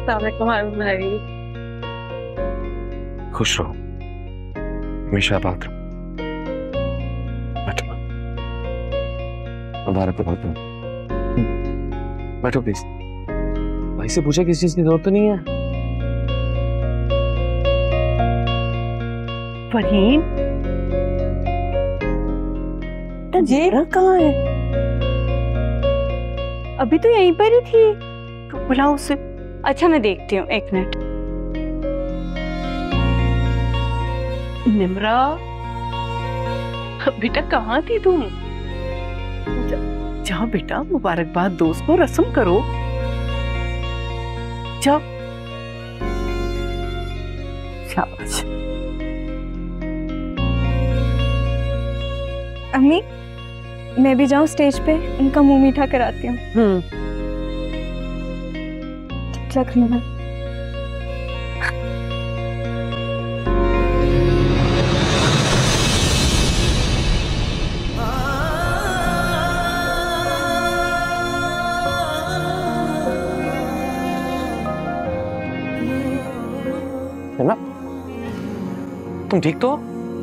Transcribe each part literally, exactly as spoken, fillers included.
भाई। खुश रहो, हमेशा बात रहो। बैठो, मुबारक हो। बैठो प्लीज। भाई से पूछे किसी चीज की जरूरत तो नहीं है? फरहीन, जेरा कहाँ है? अभी तो यहीं पर ही थी। तो बुलाओ उसे। अच्छा मैं देखती हूँ, एक मिनट। निम्रा, बेटा कहाँ थी तुम? जाओ बेटा, मुबारकबाद दोस्त को रस्म करो। जाओ। शाबाश। अम्मी, मैं भी जाऊं स्टेज पे, उनका मुंह मीठा कराती हूँ। हम्म। रख लेना। है ना? तुम ठीक तो?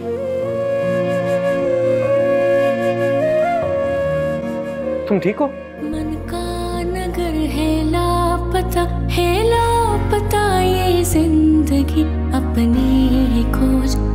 तुम ठीक हो? मन का नगर है लापता, है लापता ये जिंदगी अपनी ही खोज।